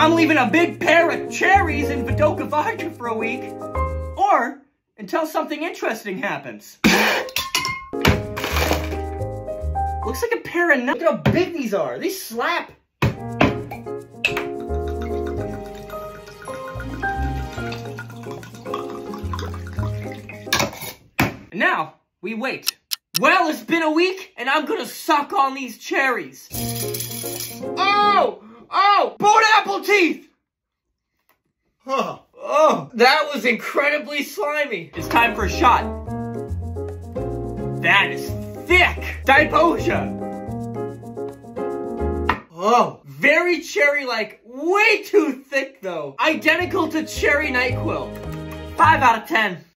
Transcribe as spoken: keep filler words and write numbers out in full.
I'm leaving a big pair of cherries in Vidoka vodka for a week. Or until something interesting happens. Looks like a pair of nuts. Look at how big these are. They slap. And now, we wait. Well, it's been a week, and I'm gonna suck on these cherries. Oh! Oh! Bone apple teeth! Huh. Oh, that was incredibly slimy. It's time for a shot. That is thick. Diboja. Oh, very cherry-like. Way too thick, though. Identical to cherry NyQuil. Five out of ten.